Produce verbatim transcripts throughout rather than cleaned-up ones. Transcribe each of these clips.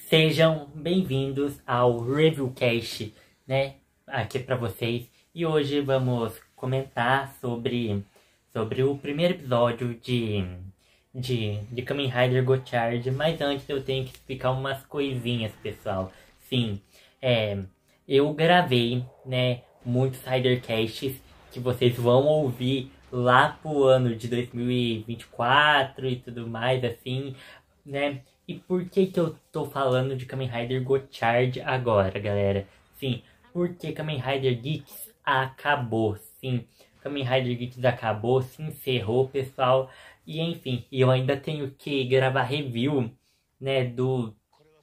Sejam bem-vindos ao Reviewcast, né? Aqui para vocês. E hoje vamos comentar sobre, sobre o primeiro episódio de, de, de Kamen Rider Gotchard. Mas antes eu tenho que explicar umas coisinhas, pessoal. Sim, é, eu gravei, né, muitos Ridercasts que vocês vão ouvir lá pro ano de dois mil e vinte e quatro e tudo mais, assim, né? E por que que eu tô falando de Kamen Rider Gotchard agora, galera? Sim, porque Kamen Rider Geeks acabou, sim. Kamen Rider Geeks acabou, se encerrou, pessoal. E enfim, eu ainda tenho que gravar review, né, do...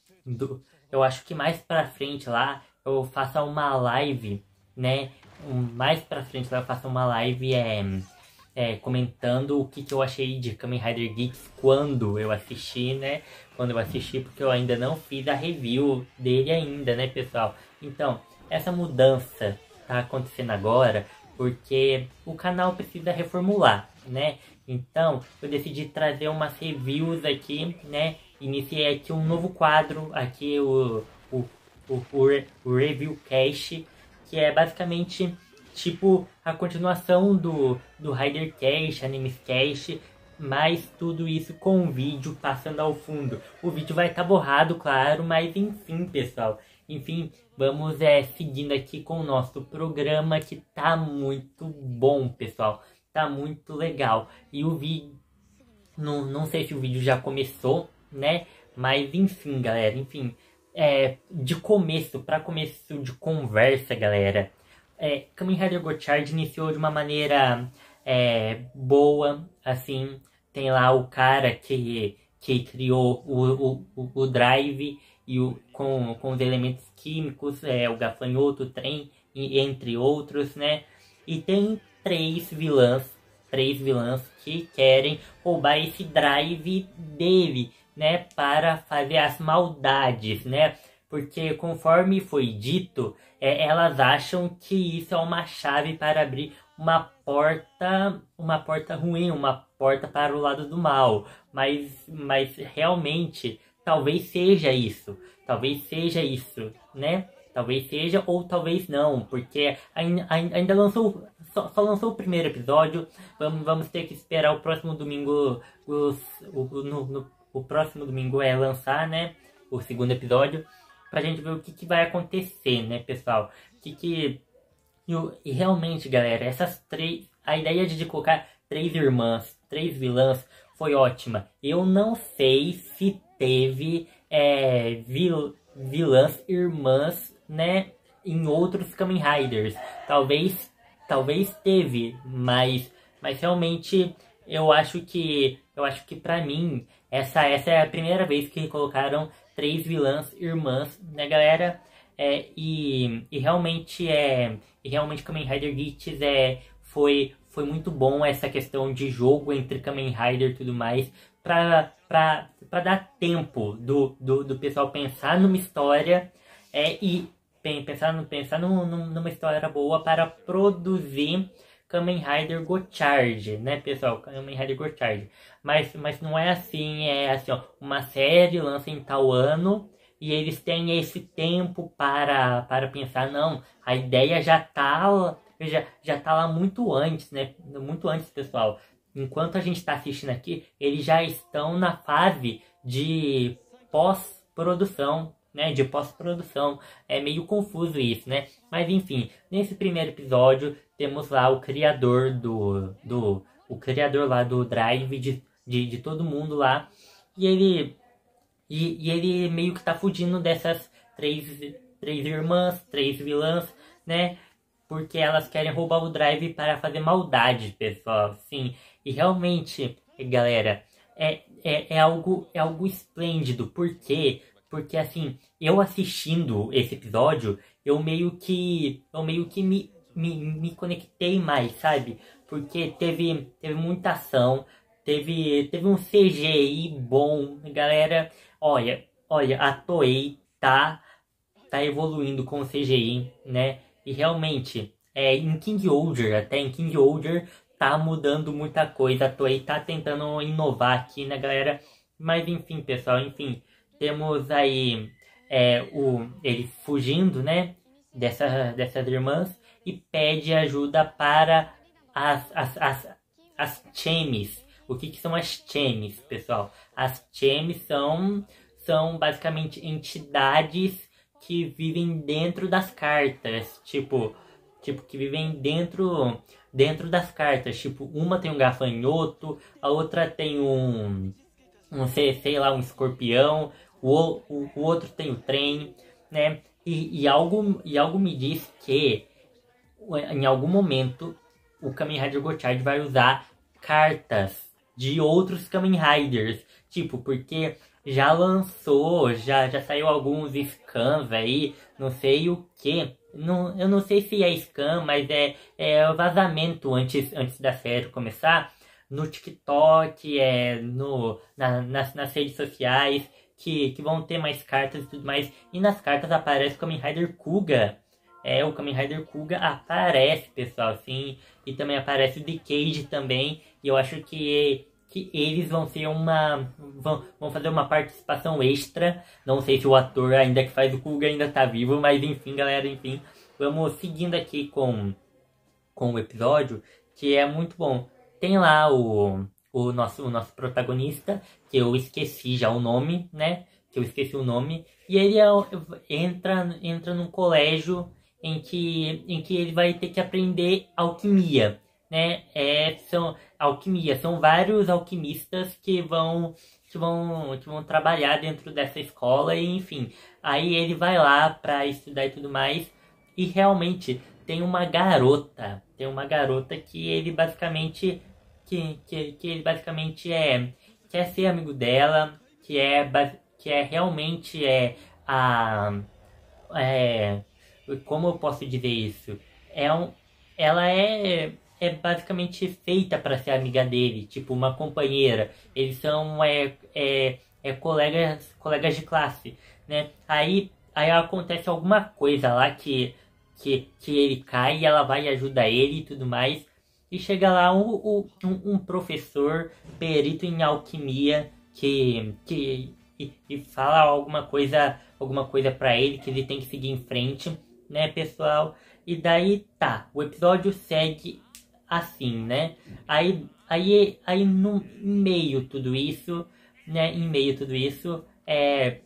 do eu acho que mais pra frente lá eu faço uma live, né? Um, mais pra frente lá eu faço uma live, é... É, comentando o que, que eu achei de Kamen Rider Geeks quando eu assisti, né? Quando eu assisti, porque eu ainda não fiz a review dele ainda, né, pessoal? Então, essa mudança tá acontecendo agora porque o canal precisa reformular, né? Então, eu decidi trazer umas reviews aqui, né? Iniciei aqui um novo quadro, aqui o, o, o, o, o Reviewcast, que é basicamente... tipo a continuação do, do Ridercast, Animescast, mas tudo isso com vídeo passando ao fundo. O vídeo vai estar tá borrado, claro, mas enfim, pessoal. Enfim, vamos é, seguindo aqui com o nosso programa que tá muito bom, pessoal. Tá muito legal. E o vídeo... Não, não sei se o vídeo já começou, né? Mas enfim, galera, enfim. É, de começo, para começo de conversa, galera... É, Kamen Rider Gotchard iniciou de uma maneira é, boa, assim, tem lá o cara que, que criou o, o, o drive e o, com, com os elementos químicos, é, o gafanhoto, o trem, e, entre outros, né? E tem três vilãs, três vilãs que querem roubar esse drive dele, né? Para fazer as maldades, né? Porque conforme foi dito, é, elas acham que isso é uma chave para abrir uma porta, uma porta ruim, uma porta para o lado do mal. Mas, mas realmente, talvez seja isso. Talvez seja isso, né? Talvez seja ou talvez não, porque ainda, ainda lançou, só, só lançou o primeiro episódio. Vamos, vamos ter que esperar o próximo domingo, os, o, no, no, o próximo domingo é lançar, né? O segundo episódio. Pra gente ver o que, que vai acontecer, né, pessoal? Que que... E, e realmente, galera, essas três... A ideia de colocar três irmãs, três vilãs, foi ótima. Eu não sei se teve é, vil, vilãs irmãs, né, em outros Kamen Riders. Talvez, talvez teve, mas, mas realmente eu acho que... Eu acho que pra mim, essa, essa é a primeira vez que colocaram três vilãs irmãs, né, galera? É, e, e realmente é, e realmente Kamen Rider Geeks é, foi, foi muito bom essa questão de jogo entre Kamen Rider e tudo mais, pra, pra, pra dar tempo do, do, do pessoal pensar numa história é, e pensar, no, pensar num, numa história boa para produzir Kamen Rider Gotchard, né, pessoal? Kamen Rider Gotchard. Mas, mas não é assim, é assim, ó, uma série lança em tal ano e eles têm esse tempo para, para pensar, não, a ideia já tá, já, já tá lá muito antes, né? Muito antes, pessoal. Enquanto a gente está assistindo aqui, eles já estão na fase de pós-produção, né, de pós-produção. É meio confuso isso, né? Mas enfim, nesse primeiro episódio temos lá o criador do, do o criador lá do drive de, de, de todo mundo lá, e ele e, e ele meio que tá fugindo dessas três, três irmãs, três vilãs, né? Porque elas querem roubar o drive para fazer maldade, pessoal. Sim, e realmente, galera, é, é, é algo é algo esplêndido. Por quê? Porque assim, eu assistindo esse episódio, eu meio que eu meio que me, me, me conectei mais, sabe? Porque teve, teve muita ação, teve, teve um C G I bom, galera. Olha, olha, a Toei tá, tá evoluindo com o C G I, né? E realmente, é, em King Order, até em King Order, tá mudando muita coisa. A Toei tá tentando inovar aqui, né, galera? Mas enfim, pessoal, enfim. Temos aí é, o, ele fugindo, né, dessa, dessas irmãs e pede ajuda para as, as, as, as Chemis. O que, que são as Chemis, pessoal? As Chemis são, são basicamente entidades que vivem dentro das cartas, tipo, tipo que vivem dentro, dentro das cartas. Tipo, uma tem um gafanhoto, a outra tem um, um sei, sei lá, um escorpião, o, o, o outro tem o trem, né? E, e, algo, e algo me diz que em algum momento o Kamen Rider Gotchard vai usar cartas de outros Kamen Riders. Tipo, porque já lançou, já, já saiu alguns scans aí, não sei o que. Não, eu não sei se é scan, mas é, é vazamento antes, antes da série começar. No TikTok, é, no, na, nas, nas redes sociais, que, que vão ter mais cartas e tudo mais. E nas cartas aparece o Kamen Rider Kuga. É, o Kamen Rider Kuga aparece, pessoal, sim. E também aparece o Decade também. E eu acho que, que eles vão ser uma... Vão, vão fazer uma participação extra. Não sei se o ator ainda que faz o Kuga ainda tá vivo. Mas enfim, galera, enfim. Vamos seguindo aqui com, com o episódio, que é muito bom. Tem lá o, o, nosso, o nosso protagonista, que eu esqueci já o nome, né? Que eu esqueci o nome. E ele é, entra, entra num colégio em que, em que ele vai ter que aprender alquimia, né? É, são alquimia, são vários alquimistas que vão, que vão, que vão trabalhar dentro dessa escola e enfim. Aí ele vai lá para estudar e tudo mais e realmente tem uma garota, tem uma garota que ele basicamente que, que, que ele basicamente é quer ser amigo dela, que é que é realmente é a é, como eu posso dizer isso? É um, ela é, é basicamente feita para ser amiga dele, tipo uma companheira. Eles são é, é, é colegas, colegas de classe, né? Aí, aí acontece alguma coisa lá que, que, que ele cai e ela vai ajudar ele e tudo mais. E chega lá um, um, um professor perito em alquimia que, que e, e fala alguma coisa, alguma coisa para ele que ele tem que seguir em frente, né, pessoal? E daí tá, o episódio segue assim, né? Aí, aí, aí no meio tudo isso, né? Em meio tudo isso, é,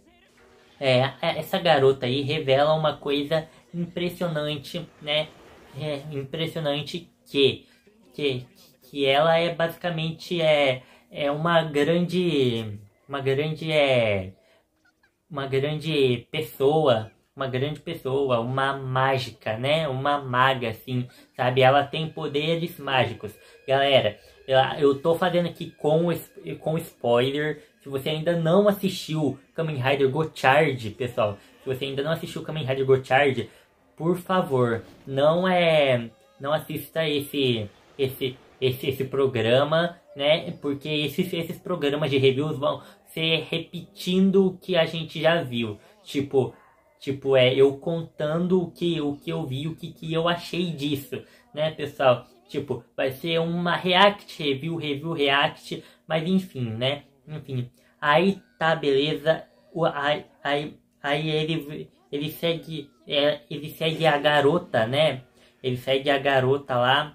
é essa garota aí revela uma coisa impressionante, né? É impressionante que que que ela é basicamente é é uma grande uma grande é uma grande pessoa, uma grande pessoa, uma mágica, né? Uma maga, assim, sabe? Ela tem poderes mágicos. Galera, eu tô fazendo aqui com, com spoiler. Se você ainda não assistiu Kamen Rider Gotchard, pessoal, se você ainda não assistiu Kamen Rider Gotchard, por favor, não é, não assista esse, esse, esse, esse programa, né? Porque esses, esses programas de reviews vão ser repetindo o que a gente já viu. Tipo, tipo é eu contando o que, o que eu vi, o que, que eu achei disso, né, pessoal? Tipo, vai ser uma react, review, review, react, mas enfim, né? Enfim, aí tá, beleza. O, aí, aí, aí ele, ele segue, é, ele segue a garota, né? Ele segue a garota lá,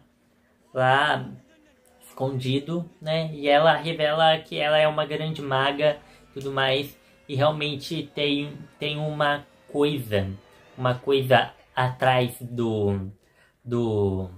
lá escondido, né? E ela revela que ela é uma grande maga, tudo mais. E realmente tem, tem uma coisa, uma coisa atrás do, do,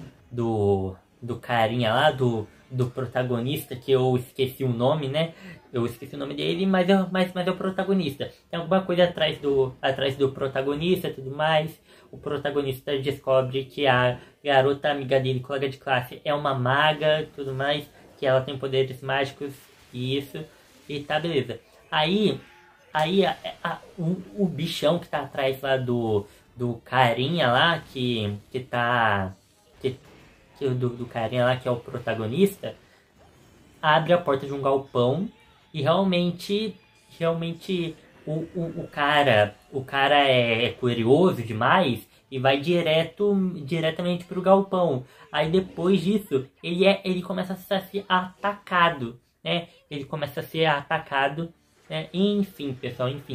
do, do carinha lá, do, do protagonista, que eu esqueci o nome, né? Eu esqueci o nome dele, mas, eu, mas, mas é o protagonista. Tem alguma coisa atrás do, atrás do protagonista e tudo mais. O protagonista descobre que a garota amiga dele, colega de classe, é uma maga e tudo mais. Que ela tem poderes mágicos e isso. E tá, beleza. Aí, aí a, a, o, o bichão que tá atrás lá do, do carinha lá, que, que tá... Que, que, do, do carinha lá que é o protagonista, abre a porta de um galpão e realmente, realmente o, o, o cara, o cara é, é curioso demais e vai direto, diretamente pro galpão. Aí depois disso, ele, é, ele começa a ser atacado, né? Ele começa a ser atacado, né? Enfim, pessoal, enfim.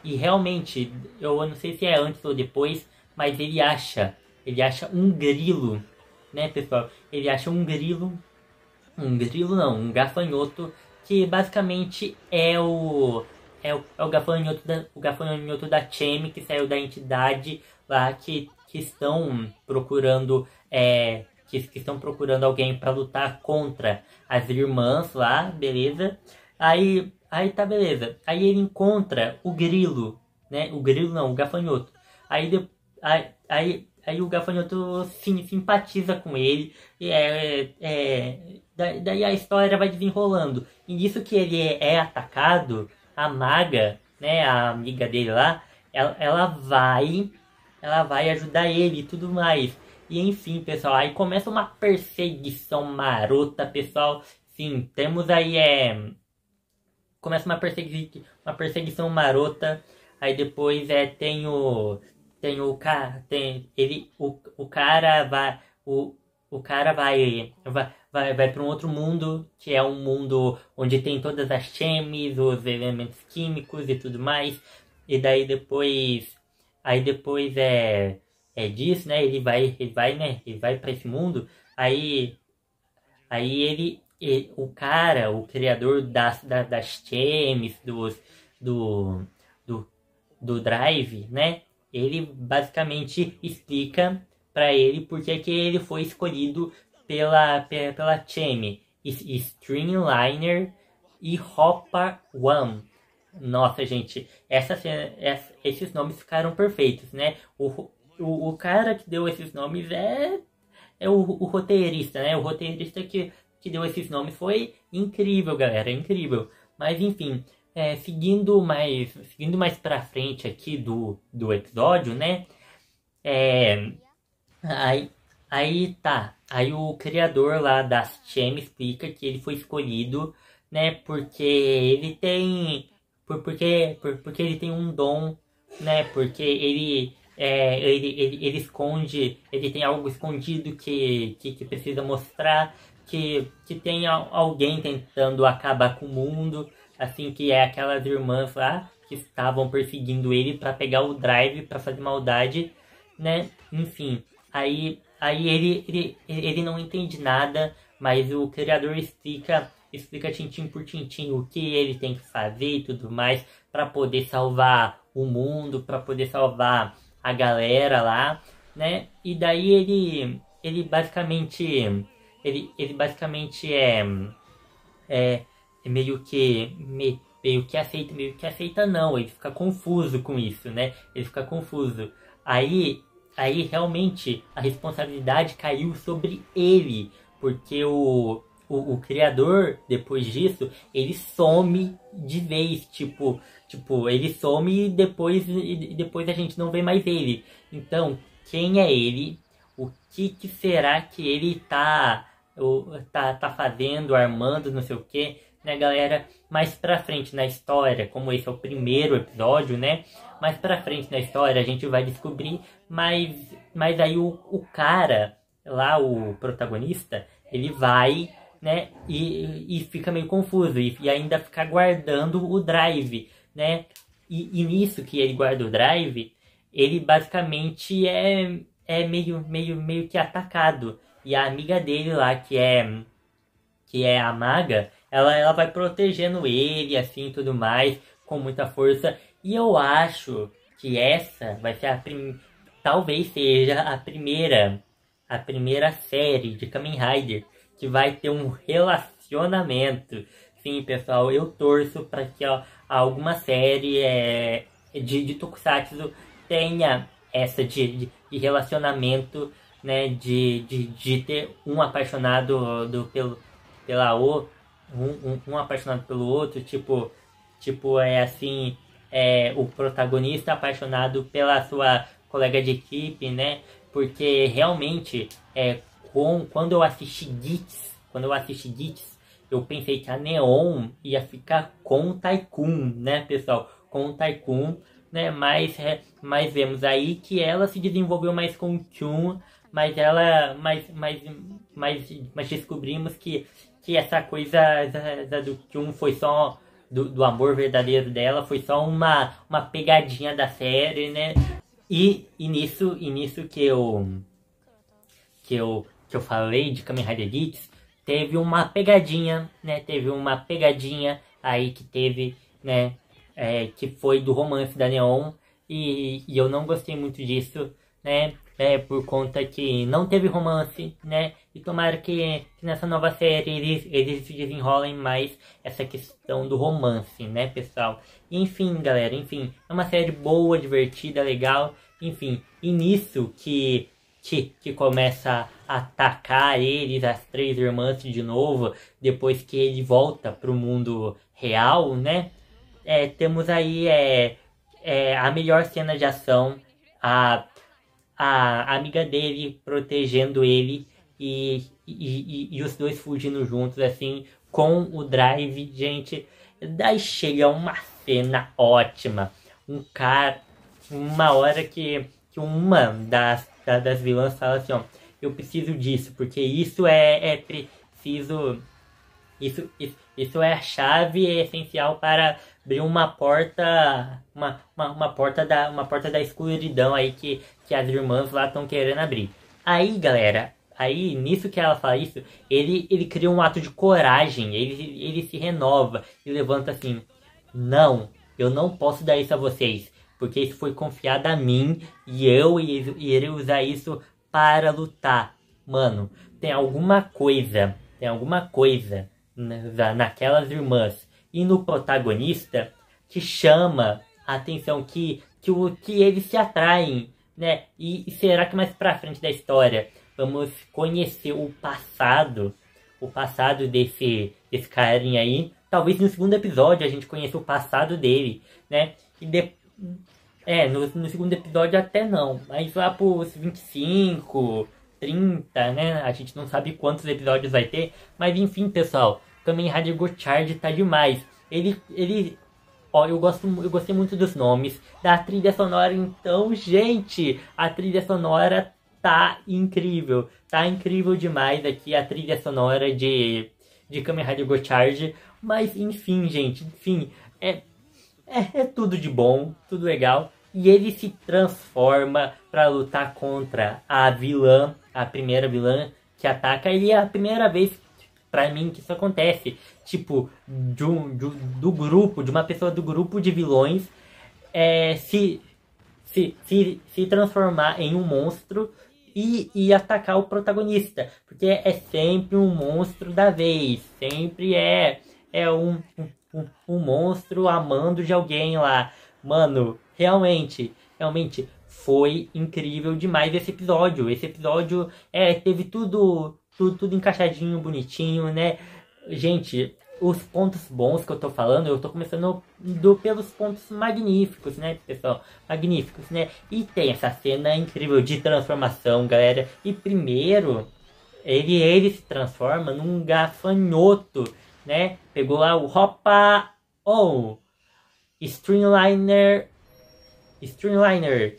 e realmente, eu não sei se é antes ou depois, mas ele acha, ele acha um grilo, né, pessoal? Ele acha um grilo, um grilo não, um gafanhoto, que basicamente é o é o, é o gafanhoto da, o gafanhoto da Chemi, que saiu da entidade lá, que, que estão procurando é, que, que estão procurando alguém para lutar contra as irmãs lá, beleza? Aí, aí tá beleza. Aí ele encontra o grilo, né? O grilo não, o gafanhoto. Aí, de, aí, aí, aí o gafanhoto sim, simpatiza com ele. E é, é, da- daí a história vai desenrolando. E nisso que ele é, é atacado, a maga, né? A amiga dele lá, ela, ela vai, ela vai ajudar ele e tudo mais. E enfim, pessoal, aí começa uma perseguição marota, pessoal. Sim, temos aí é começa uma, persegui uma perseguição marota. Aí depois é tem o tem o cara tem ele o, o cara vai o, o cara vai vai vai, vai para um outro mundo, que é um mundo onde tem todas as chemis, os elementos químicos e tudo mais. E daí depois aí depois é é disso, né? Ele vai ele vai, né? Ele vai para esse mundo. Aí Aí ele, e- o cara, o criador das, da- das chains, dos, do, do, do Drive, né? Ele basicamente explica para ele porque que ele foi escolhido pela, pe- pela Chain, Streamliner e Hopper One. Nossa, gente, essa, cena- essa- esses nomes ficaram perfeitos, né? O, o, o cara que deu esses nomes é é o, o roteirista, né? O roteirista que, que deu esses nomes foi incrível, galera, incrível. Mas enfim, é, seguindo mais seguindo mais para frente aqui do, do episódio, né? É, aí, aí tá, aí o criador lá das Chem explica que ele foi escolhido, né? Porque ele tem, por, porque, por, porque ele tem um dom, né? Porque ele é, ele, ele, ele esconde, ele tem algo escondido que, que, que precisa mostrar, que, que tem alguém tentando acabar com o mundo, assim, que é aquelas irmãs lá que estavam perseguindo ele para pegar o drive para fazer maldade, né? Enfim, aí, aí ele, ele, ele não entende nada, mas o criador explica, explica tintim por tintim o que ele tem que fazer e tudo mais para poder salvar o mundo, para poder salvar a galera lá, né? E daí ele, ele basicamente, ele, ele basicamente é, é meio que me, meio que aceita, meio que aceita não, ele fica confuso com isso, né? Ele fica confuso. Aí, aí realmente a responsabilidade caiu sobre ele, porque o, o, o criador, depois disso, ele some de vez, tipo, tipo, ele some e depois, e depois a gente não vê mais ele. Então, quem é ele? O que, que será que ele tá, o, tá, tá fazendo, armando, não sei o que, né, galera? Mais pra frente na história, como esse é o primeiro episódio, né? Mais pra frente na história a gente vai descobrir, mas, mas aí o, o cara, lá o protagonista, ele vai, né, e, e fica meio confuso, e, e ainda fica guardando o drive, né? E, e nisso que ele guarda o drive, ele basicamente é, é meio, meio, meio que atacado. E a amiga dele lá, que é que é a maga, ela, ela vai protegendo ele, assim, tudo mais, com muita força. E eu acho que essa vai ser a prim... talvez seja a primeira, a primeira série de Kamen Rider que vai ter um relacionamento. Sim, pessoal, eu torço para que ó, alguma série é, de, de Tokusatsu tenha essa de, de, de relacionamento, né, de, de, de ter um apaixonado do, pelo, pela o um, um, um apaixonado pelo outro, tipo, tipo é assim, é o protagonista apaixonado pela sua colega de equipe, né? Porque realmente é com quando eu assisti Gits, quando eu assisti Gits, eu pensei que a Neon ia ficar com o Tycoon, né, pessoal? Com o Tycoon, né? Mas, é, mas vemos aí que ela se desenvolveu mais com o Kyun, mas ela, mas, mas, mas, mas descobrimos que que essa coisa da, da do Kyun foi só do, do amor verdadeiro dela, foi só uma, uma pegadinha da série, né? E, e, nisso, e nisso que eu, que eu, que eu falei de Kamen Rider Geats, teve uma pegadinha, né? Teve uma pegadinha aí que teve, né? É, que foi do romance da Neon, e, e eu não gostei muito disso, né? É, por conta que não teve romance, né? E tomara que, que nessa nova série eles, eles se desenrolem mais essa questão do romance, né, pessoal? Enfim, galera, enfim, é uma série boa, divertida, legal, enfim. E nisso que, que, que começa a atacar eles, as três irmãs de novo, depois que ele volta pro mundo real, né? É, temos aí é, é, a melhor cena de ação, a a amiga dele protegendo ele e, e, e, e os dois fugindo juntos, assim, com o drive, gente. Daí chega uma cena ótima. Um cara, uma hora que, que uma das, das vilãs fala assim, ó, eu preciso disso, porque isso é, é preciso... Isso, isso, isso é a chave essencial para abrir uma porta, uma, uma, uma porta da, uma porta da escuridão aí que, que as irmãs lá estão querendo abrir. Aí, galera, aí nisso que ela fala isso, ele, ele cria um ato de coragem, ele, ele se renova e levanta assim, não, eu não posso dar isso a vocês, porque isso foi confiado a mim e eu irei usar isso para lutar. Mano, tem alguma coisa, tem alguma coisa na, naquelas irmãs e no protagonista que chama a atenção, que, que, o, que eles se atraem, né? E, e será que mais pra frente da história vamos conhecer o passado, o passado desse, desse carinha aí? Talvez no segundo episódio a gente conheça o passado dele, né? E de, é, no, no segundo episódio até não, mas lá pros vinte e cinco, trinta, né? A gente não sabe quantos episódios vai ter, mas enfim, pessoal, Kamen Rider Go Charge tá demais. Ele, ele, ó, eu gosto, eu gostei muito dos nomes, da trilha sonora, então, gente, a trilha sonora tá incrível, tá incrível demais aqui a trilha sonora de, de Kamen Rider Go Charge, mas enfim, gente, enfim, é, é, é tudo de bom, tudo legal. E ele se transforma para lutar contra a vilã, a primeira vilã que ataca. E é a primeira vez pra mim que isso acontece. Tipo, de um, de, do grupo, de uma pessoa do grupo de vilões é, se, se, se, se transformar em um monstro e, e atacar o protagonista. Porque é sempre um monstro da vez. Sempre é, é um, um, um monstro amando de alguém lá. Mano, realmente, realmente foi incrível demais esse episódio. Esse episódio é, teve tudo, tudo, tudo encaixadinho, bonitinho, né? Gente, os pontos bons que eu tô falando, eu tô começando do, pelos pontos magníficos, né, pessoal? Magníficos, né? E tem essa cena incrível de transformação, galera. E primeiro, ele, ele se transforma num gafanhoto, né? Pegou lá o Hopa Oh! Streamliner, Streamliner,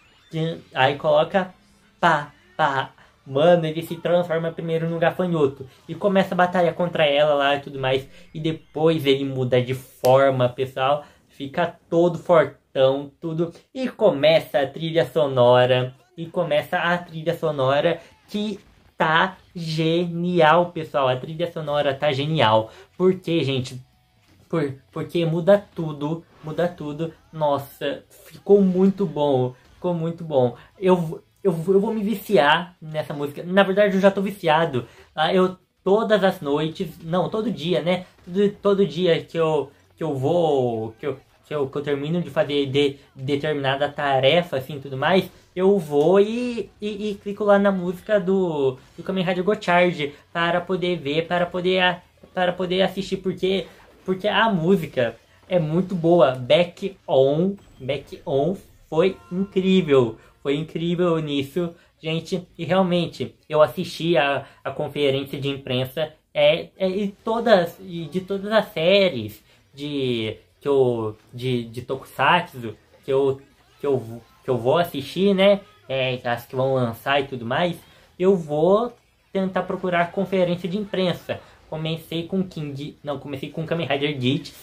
aí coloca pá, pá, mano, ele se transforma primeiro no gafanhoto e começa a batalhar contra ela lá e tudo mais, e depois ele muda de forma, pessoal, fica todo fortão, tudo, e começa a trilha sonora, e começa a trilha sonora que tá genial, pessoal, a trilha sonora tá genial, porque, gente, Por, porque muda tudo, muda tudo. Nossa, ficou muito bom, ficou muito bom. Eu, eu, eu vou me viciar nessa música. Na verdade, eu já tô viciado. Ah, eu todas as noites, não, todo dia, né? Todo, todo dia que eu, que eu vou, que eu, que eu, que eu termino de fazer de, determinada tarefa, assim, tudo mais, eu vou e, e, e clico lá na música do, do Kamen Rider Go Charge para poder ver, para poder, para poder assistir, porque Porque a música é muito boa. Back On, Back On foi incrível. Foi incrível nisso, gente. E realmente, eu assisti a, a conferência de imprensa é, é, e todas, de todas as séries de, que eu, de, de Tokusatsu que eu, que, eu, que eu vou assistir, né? É, as que vão lançar e tudo mais. Eu vou tentar procurar conferência de imprensa. Comecei com King, não, comecei com Kamen Rider Geats,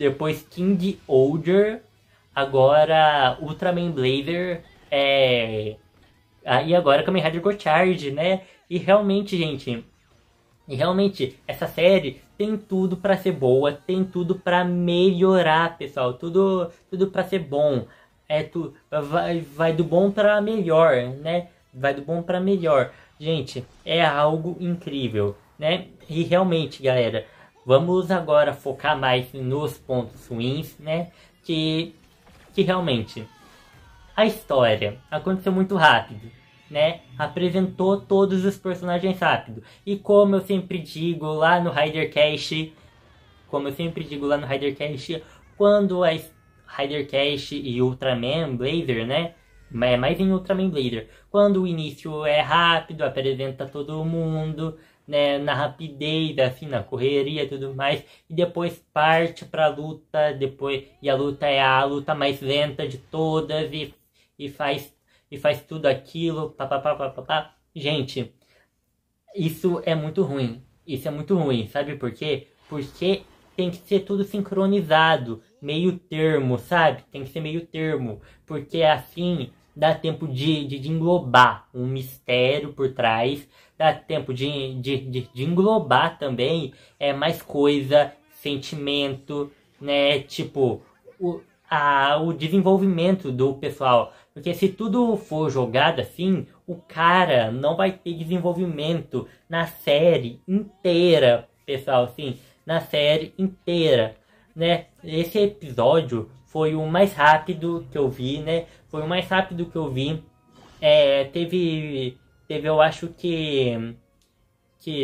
depois King Older, agora Ultraman Blazer, é... ah, e agora Kamen Rider Go Charge, né? E realmente, gente, e realmente essa série tem tudo pra ser boa, tem tudo pra melhorar, pessoal, tudo, tudo pra ser bom. É tu, vai, vai do bom pra melhor, né? Vai do bom pra melhor. Gente, é algo incrível, né? E realmente, galera, vamos agora focar mais nos pontos ruins, né? Que, que realmente a história aconteceu muito rápido, né? Apresentou todos os personagens rápido. E como eu sempre digo lá no Ridercast, como eu sempre digo lá no Ridercast, quando a Ridercast e Ultraman Blazer, né? É mais em Ultraman Blazer. Quando o início é rápido, apresenta todo mundo, né? Na rapidez, assim, na correria e tudo mais. E depois parte pra luta, depois, e a luta é a luta mais lenta de todas e, e, faz, e faz tudo aquilo, papapá, papapá. Gente, isso é muito ruim. Isso é muito ruim, sabe por quê? Porque tem que ser tudo sincronizado, meio termo, sabe? Tem que ser meio termo, porque assim dá tempo de, de, de englobar um mistério por trás, dá tempo de, de, de, de englobar também é, mais coisa, sentimento, né? Tipo, o, a, o desenvolvimento do pessoal. Porque se tudo for jogado assim, o cara não vai ter desenvolvimento na série inteira, pessoal, assim, na série inteira, né? Esse episódio foi o mais rápido que eu vi, né? Foi o mais rápido que eu vi. É, teve, teve, eu acho que, que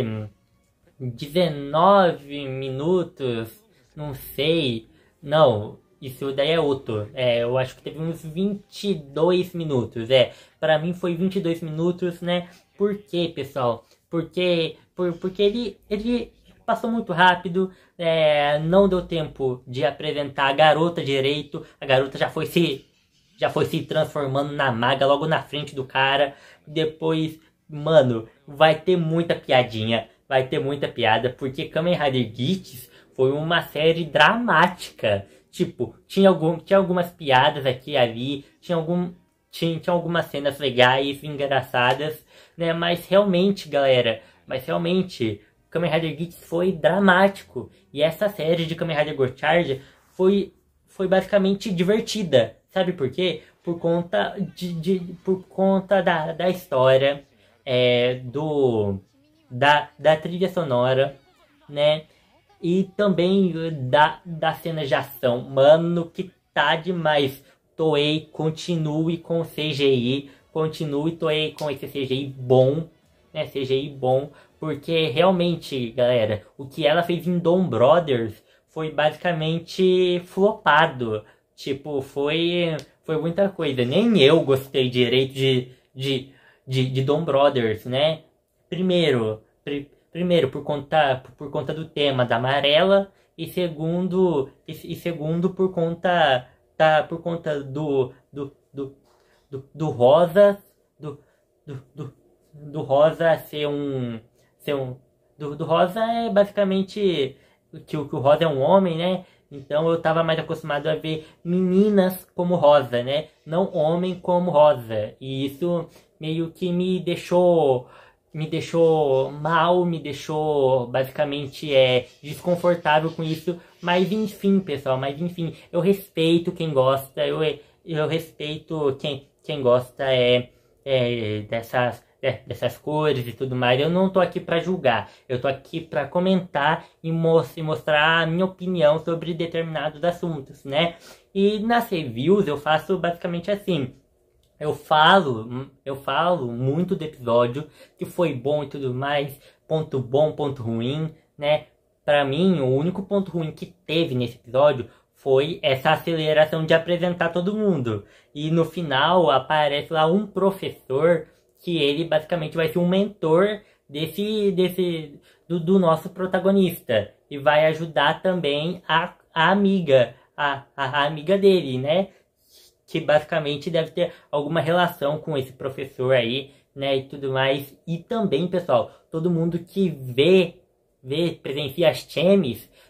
dezenove minutos, não sei, não, isso daí é outro, é, eu acho que teve uns vinte e dois minutos, é, pra mim foi vinte e dois minutos, né? Por quê, pessoal? Porque, por, porque ele, ele passou muito rápido, é, não deu tempo de apresentar a garota direito, a garota já foi se, já foi se transformando na maga logo na frente do cara, depois, mano, vai ter muita piadinha, vai ter muita piada, porque Kamen Rider Geats foi uma série dramática, tipo, tinha, algum, tinha algumas piadas aqui e ali, tinha, algum, tinha, tinha algumas cenas legais, engraçadas, né, mas realmente, galera, mas realmente... Kamen Rider Geats foi dramático. E essa série de Kamen Rider Go Charge foi, foi basicamente divertida. Sabe por quê? Por conta, de, de, por conta da, da história, é, do, da, da trilha sonora, né? E também da, da cena de ação. Mano, que tá demais. Toei, continue com o C G I. Continue, Toei, com esse C G I bom. Né? C G I bom. Porque realmente, galera, o que ela fez em Dom Brothers foi basicamente flopado. Tipo, foi, foi muita coisa. Nem eu gostei direito de, de, de, de Dom Brothers, né? Primeiro, pri, primeiro por, conta, por conta do tema da amarela. E segundo, e, e segundo por conta, tá, por conta do, do, do, do, do rosa. Do, do, do, do rosa ser um... Ser um do, do rosa é basicamente que o, que o rosa é um homem, né? Então eu tava mais acostumado a ver meninas como rosa, né? Não homem como rosa. E isso meio que me deixou... Me deixou mal, me deixou basicamente é, desconfortável com isso. Mas enfim, pessoal, mas enfim, eu respeito quem gosta, eu, eu respeito quem, quem gosta é, é, dessas... É, dessas cores e tudo mais. Eu não tô aqui para julgar, eu tô aqui para comentar e, mo e mostrar a minha opinião sobre determinados assuntos, né? E nas reviews eu faço basicamente assim, eu falo, eu falo muito do episódio, que foi bom e tudo mais, ponto bom, ponto ruim, né? Pra mim, o único ponto ruim que teve nesse episódio foi essa aceleração de apresentar todo mundo. E no final aparece lá um professor que ele basicamente vai ser um mentor desse, desse do, do nosso protagonista. E vai ajudar também a, a amiga, a, a, a amiga dele, né? Que basicamente deve ter alguma relação com esse professor aí, né? E tudo mais. E também, pessoal, todo mundo que vê, vê presencia as chemis,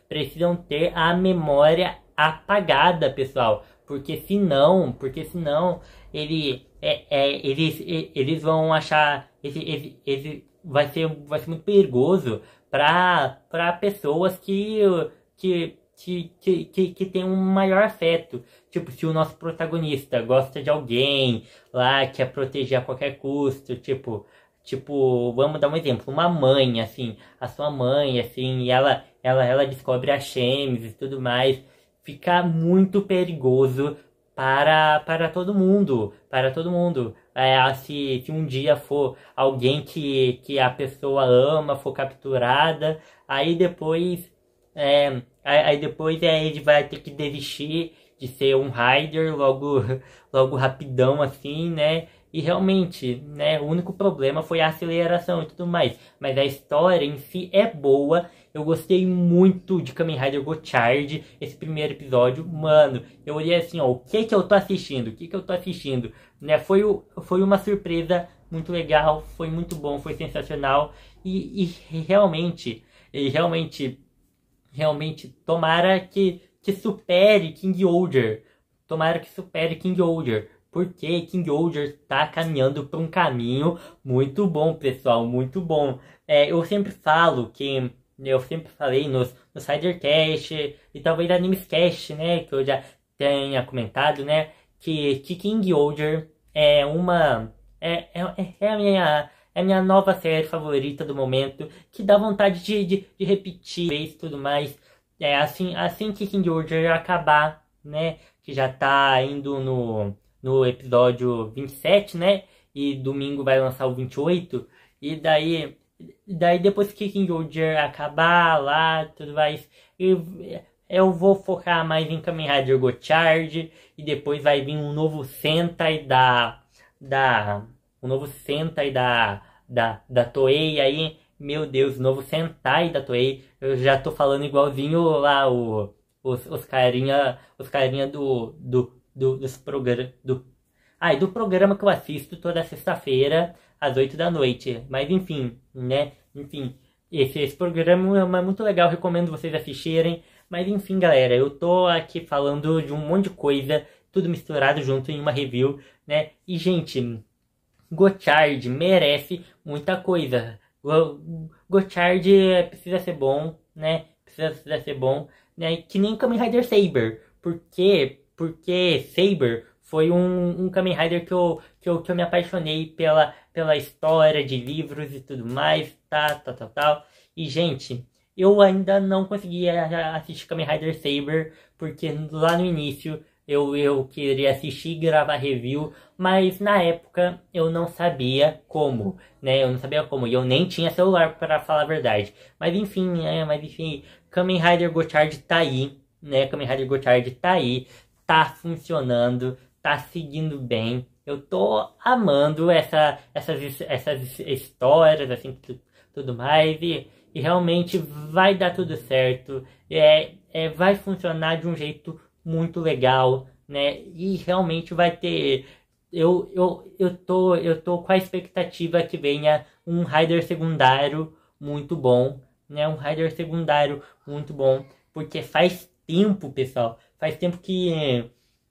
precisam ter a memória apagada, pessoal. Porque senão, porque senão ele, é, é, eles, eles vão achar, esse, esse, esse vai ser, vai ser muito perigoso para para pessoas que, que, que, que, que, que tem um maior afeto. Tipo, se o nosso protagonista gosta de alguém lá, quer proteger a qualquer custo, tipo, tipo, vamos dar um exemplo, uma mãe, assim, a sua mãe, assim, e ela, ela, ela descobre a Chêmeos e tudo mais, fica muito perigoso para, para todo mundo, para todo mundo. É, se, se um dia for alguém que, que a pessoa ama, for capturada, aí depois, é, aí aí depois é, ele vai ter que desistir de ser um rider logo, logo rapidão assim, né? E realmente, né, o único problema foi a aceleração e tudo mais. Mas a história em si é boa. Eu gostei muito de Kamen Rider Gotchard, esse primeiro episódio. Mano, eu olhei assim, ó, o que que eu tô assistindo? O que que eu tô assistindo? Né, foi, o, foi uma surpresa muito legal, foi muito bom, foi sensacional. E, e realmente, e realmente, realmente, tomara que, que supere King Older. Tomara que supere King Older. Porque King Older está caminhando para um caminho muito bom, pessoal, muito bom. É, eu sempre falo que, eu sempre falei nos, nos Ridercast e talvez Animescast, né, que eu já tenha comentado, né, que, que King Older é uma, é, é, é, a minha, é a minha nova série favorita do momento, que dá vontade de, de, de repetir e tudo mais. É, assim, assim que King Older acabar, né, que já tá indo no... no episódio vinte e sete, né? E domingo vai lançar o vinte e oito. E daí, daí depois que King Older acabar lá, tudo mais, eu, eu vou focar mais em Kamen Rider Gotchard. E depois vai vir um novo Sentai da... da um novo Sentai da, da, da Toei aí. Meu Deus, novo Sentai da Toei. Eu já tô falando igualzinho lá o, os, os carinha, os carinha do... do Do, dos programa, do, ah, do programa que eu assisto toda sexta-feira às oito da noite. Mas enfim, né? Enfim, esse, esse programa é muito legal, recomendo vocês assistirem. Mas enfim, galera, eu tô aqui falando de um monte de coisa, tudo misturado junto em uma review, né? E, gente, Gotchard merece muita coisa. Gotchard precisa ser bom, né? Precisa, precisa ser bom, né? Que nem Kamen Rider Saber. Porque... Porque Saber foi um, um Kamen Rider que eu, que, eu, que eu me apaixonei pela, pela história de livros e tudo mais, tá, tal, tal, tal. E, gente, eu ainda não consegui assistir Kamen Rider Saber, porque lá no início eu, eu queria assistir e gravar review, mas na época eu não sabia como, né? Eu não sabia como, e eu nem tinha celular, para falar a verdade. Mas enfim, é, mas enfim, Kamen Rider Gotchard tá aí, né? Kamen Rider Gotchard tá aí. Tá funcionando, tá seguindo bem. Eu tô amando essa, essas, essas histórias, assim, tudo mais. E, e realmente vai dar tudo certo. É, é, vai funcionar de um jeito muito legal, né? E realmente vai ter... Eu, eu, eu, tô, eu tô com a expectativa que venha um Rider secundário muito bom, né? Um Rider secundário muito bom. Porque faz tempo, pessoal... Faz tempo que,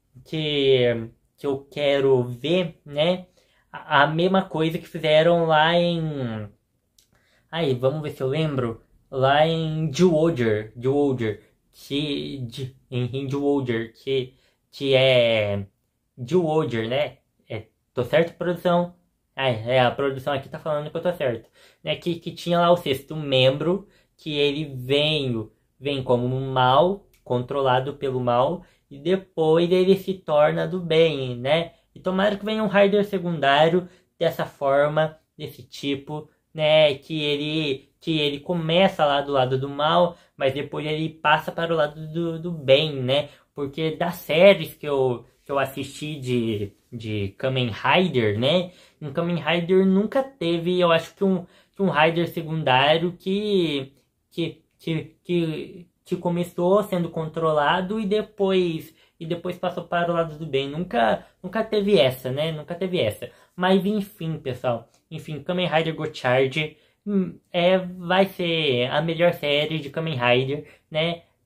que, que eu quero ver, né? A, a mesma coisa que fizeram lá em... Aí, vamos ver se eu lembro. Lá em Jewolder, Jewolder, que... De, em, em Jewolder, que, que é... Jewolder, né? É, tô certo, produção? Ah, é, a produção aqui tá falando que eu tô certo. Né? Que, que tinha lá o sexto membro, que ele vem, vem como um mal... controlado pelo mal, e depois ele se torna do bem, né? E tomara que venha um Rider secundário dessa forma, desse tipo, né? Que ele, que ele começa lá do lado do mal, mas depois ele passa para o lado do, do bem, né? Porque das séries que eu, que eu assisti de, de Kamen Rider, né? Em Kamen Rider nunca teve, eu acho que um, que um Rider secundário que... que, que, que que começou sendo controlado e depois e depois passou para o lado do bem. Nunca, nunca teve essa, né? Nunca teve essa. Mas enfim, pessoal. Enfim, Kamen Rider Gotchard é, vai ser a melhor série de Kamen Rider, né?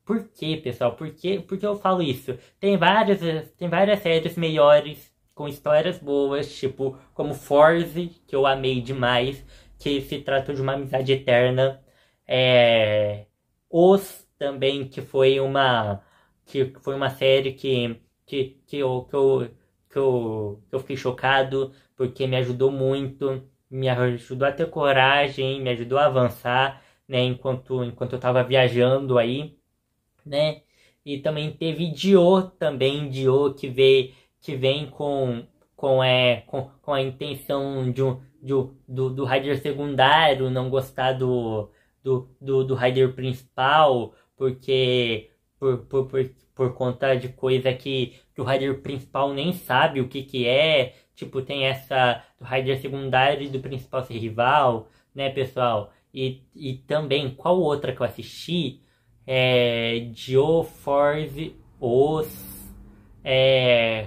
Por quê, pessoal? Por quê? Por que eu falo isso? Tem várias, tem várias séries melhores, com histórias boas, tipo, como Forze, que eu amei demais, que se trata de uma amizade eterna. É... Os, também, que foi uma, que foi uma série que, que, que, eu, que, eu, que, eu, que eu fiquei chocado, porque me ajudou muito, me ajudou a ter coragem, me ajudou a avançar, né, enquanto, enquanto eu tava viajando aí, né? E também teve Dio também, Dio que veio, que vem com, com, é, com, com a intenção de um, de, um- do, do rider secundário não gostar do, do, do, do rider principal, porque por, por, por, por conta de coisa que, que o rider principal nem sabe o que que é, tipo, tem essa do rider secundário e do principal ser rival, né, pessoal? E, e também, qual outra que eu assisti? É, GeoForce Os, é,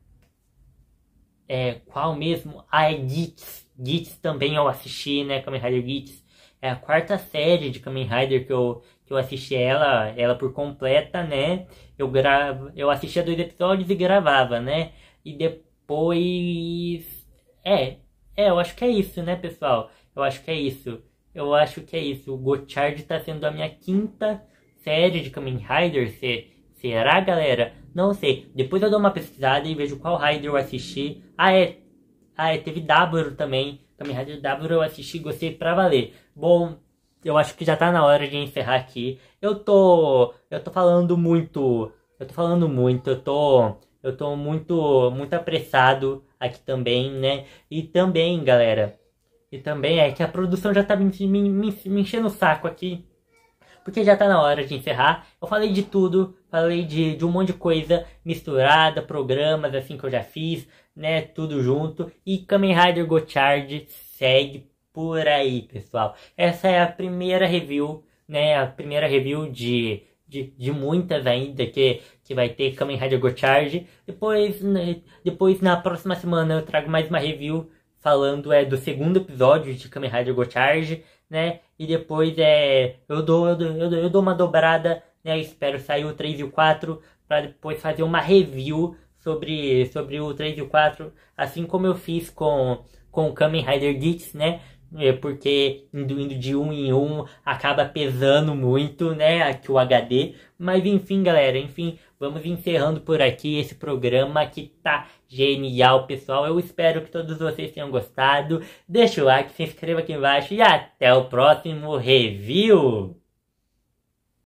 é, qual mesmo? Ah, é Gits, Gits também eu assisti, né, Kamen Rider Gits, é a quarta série de Kamen Rider que eu, que eu assisti ela, ela por completa, né, eu, gravo, eu assistia dois episódios e gravava, né, e depois, é, é, eu acho que é isso, né, pessoal, eu acho que é isso, eu acho que é isso, o Gotchard tá sendo a minha quinta série de Kamen Rider, se, será, galera? Não sei. Depois eu dou uma pesquisada e vejo qual Rider eu assisti. Ah, é. Ah, é. Teve W também. Kamen Rider W eu assisti e gostei pra valer. Bom, eu acho que já tá na hora de encerrar aqui. Eu tô. Eu tô falando muito. Eu tô falando muito. Eu tô. Eu tô muito. Muito apressado aqui também, né? E também, galera. E também é que a produção já tá me, me, me, me enchendo o saco aqui, porque já tá na hora de encerrar. Eu falei de tudo, falei de, de um monte de coisa misturada, programas assim que eu já fiz, né, tudo junto. E Kamen Rider Gotchard segue por aí, pessoal. Essa é a primeira review, né, a primeira review de, de, de muitas ainda que, que vai ter Kamen Rider Gotchard. Depois, né, depois, na próxima semana, eu trago mais uma review falando é, do segundo episódio de Kamen Rider Gotchard, né? E depois é, eu, dou, eu, dou, eu, dou, eu dou uma dobrada, né? Espero sair o três e o quatro para depois fazer uma review sobre, sobre o três e o quatro, assim como eu fiz com, com o Kamen Rider Geeks, né? É porque indo, indo de um em um acaba pesando muito, né? Aqui o H D. Mas enfim, galera, enfim, vamos encerrando por aqui esse programa que tá genial, pessoal. Eu espero que todos vocês tenham gostado. Deixa o like, se inscreva aqui embaixo e até o próximo review!